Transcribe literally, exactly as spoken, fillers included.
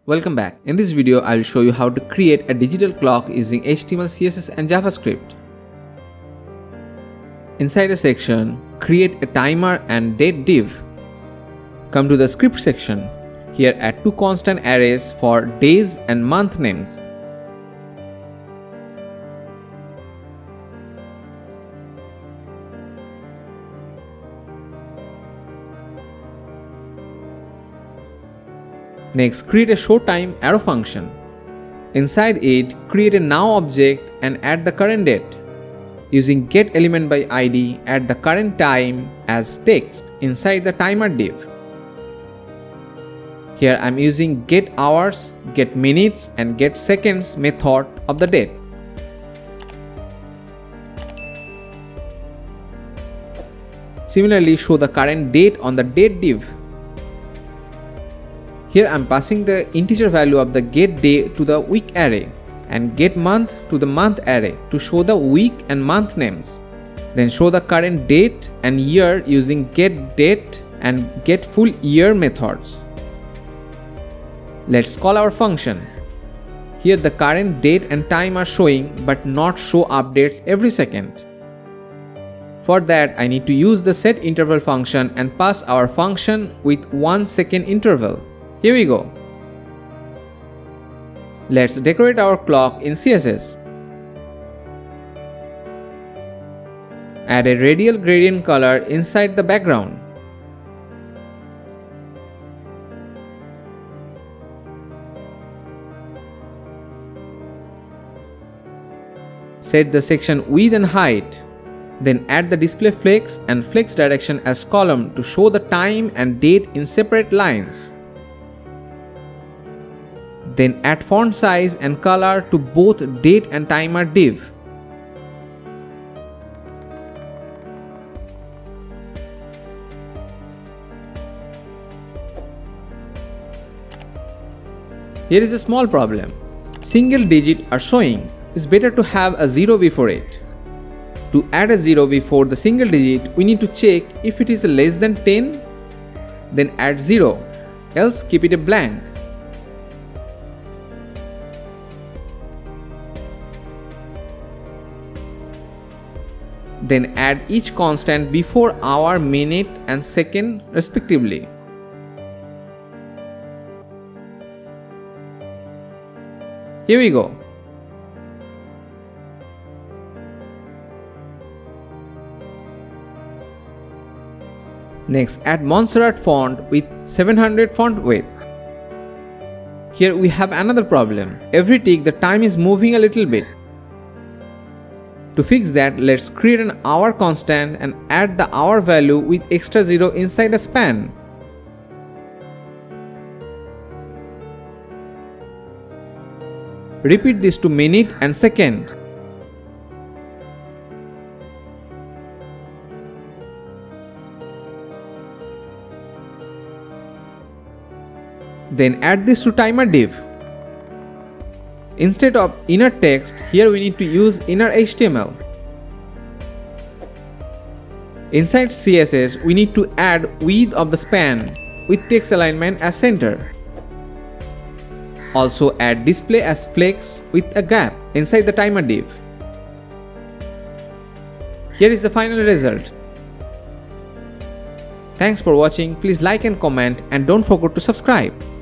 Welcome back. In this video, I will show you how to create a digital clock using H T M L, C S S and JavaScript. Inside a section, create a timer and date div. Come to the script section. Here add two constant arrays for days and month names. Next, create a showTime arrow function. Inside it, create a now object and add the current date. Using getElementById, add the current time as text inside the timer div. Here I am using getHours, getMinutes and getSeconds method of the date. Similarly, show the current date on the date div. Here I am passing the integer value of the getDay to the week array and getMonth to the month array to show the week and month names. Then show the current date and year using getDate and getFullYear methods. Let's call our function. Here the current date and time are showing but not show updates every second. For that, I need to use the setInterval function and pass our function with one second interval. Here we go. Let's decorate our clock in C S S. Add a radial gradient color inside the background. Set the section width and height. Then add the display flex and flex direction as column to show the time and date in separate lines. Then add font size and color to both date and timer div. Here is a small problem. Single digit are showing. It's better to have a zero before it. To add a zero before the single digit, we need to check if it is less than ten, then add zero, else keep it a blank. Then add each constant before hour, minute and second respectively. Here we go. Next, add Montserrat font with seven hundred font width. Here we have another problem. Every tick the time is moving a little bit. To fix that, let's create an hour constant and add the hour value with extra zero inside a span. Repeat this to minute and second. Then add this to timer div. Instead of inner text, here we need to use inner H T M L. Inside C S S, we need to add width of the span with text alignment as center. Also add display as flex with a gap inside the timer div. Here is the final result. Thanks for watching. Please like and comment and don't forget to subscribe.